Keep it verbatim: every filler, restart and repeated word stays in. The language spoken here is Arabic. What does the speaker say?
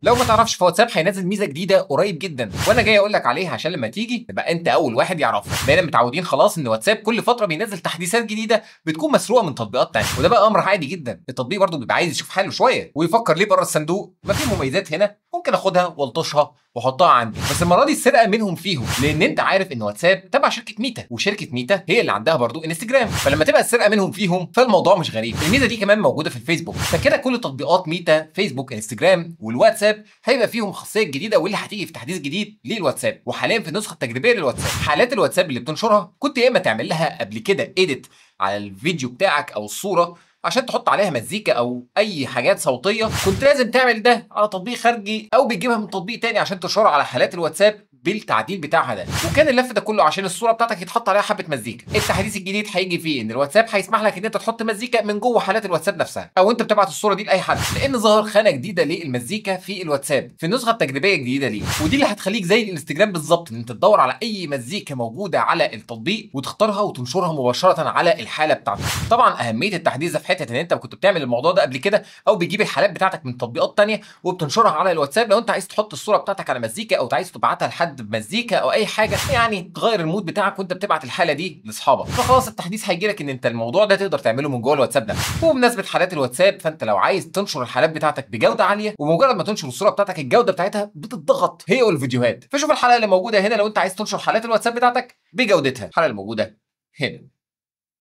لو ما تعرفش فواتساب هينزل ميزه جديده قريب جدا، وانا جاي اقول لك عليها عشان لما تيجي تبقى انت اول واحد يعرفها. بقينا متعودين خلاص ان واتساب كل فتره بينزل تحديثات جديده بتكون مسروقه من تطبيقات تانية، وده بقى امر عادي جدا. التطبيق برضه بيبقى عايز يشوف حاله شويه ويفكر ليه بره الصندوق. ما في مميزات هنا ممكن اخدها والطشها واحطها عندي، بس المره دي السرقه منهم فيهم، لان انت عارف ان واتساب تبع شركه ميتا، وشركه ميتا هي اللي عندها برضو انستجرام، فلما تبقى السرقه منهم فيهم فالموضوع مش غريب. الميزه دي كمان موجوده في الفيسبوك، فكده كل تطبيقات ميتا فيسبوك انستجرام والواتساب هيبقى فيهم خاصيه جديده، واللي هتيجي في تحديث جديد للواتساب. وحاليا في النسخه التجريبيه للواتساب حالات الواتساب اللي بتنشرها كنت يا اما تعمل لها قبل كده ايديت على الفيديو بتاعك او الصوره عشان تحط عليها مزيكا او اي حاجات صوتيه، كنت لازم تعمل ده على تطبيق خارجي او بتجيبها من تطبيق تاني عشان تنشرها على حالات الواتساب بالتعديل بتاعها ده. وكان اللف ده كله عشان الصوره بتاعتك يتحط عليها حبه مزيكا. التحديث الجديد هيجي فيه ان الواتساب هيسمح لك ان انت تحط مزيكا من جوه حالات الواتساب نفسها، او انت بتبعت الصوره دي لاي حد، لان ظهر خانه جديده للمزيكا في الواتساب في النسخه التجريبيه الجديده ليه، ودي اللي هتخليك زي الانستجرام بالظبط ان انت تدور على اي مزيكا موجوده على التطبيق وتختارها وتنشرها مباشره على الحاله بتاعتك. طبعا اهميه التحديث ده في حته ان انت كنت بتعمل الموضوع ده قبل كده، او بتجيب الحالات بتاعتك من تطبيقات تانية وبتنشرها على الواتساب لو انت عايز تحط الصوره بتاعتك على مزيكا، او عايز تبعتها لحد بمزيكا او اي حاجه يعني تغير المود بتاعك وانت بتبعت الحاله دي لاصحابك. فخلاص التحديث هيجي لك ان انت الموضوع ده تقدر تعمله من جوه الواتساب ده. وبمناسبه حالات الواتساب، فانت لو عايز تنشر الحالات بتاعتك بجوده عاليه، ومجرد ما تنشر الصوره بتاعتك الجوده بتاعتها بتتضغط هي والفيديوهات. فشوف الحلقه اللي موجوده هنا لو انت عايز تنشر حالات الواتساب بتاعتك بجودتها. الحلقه اللي موجوده هنا.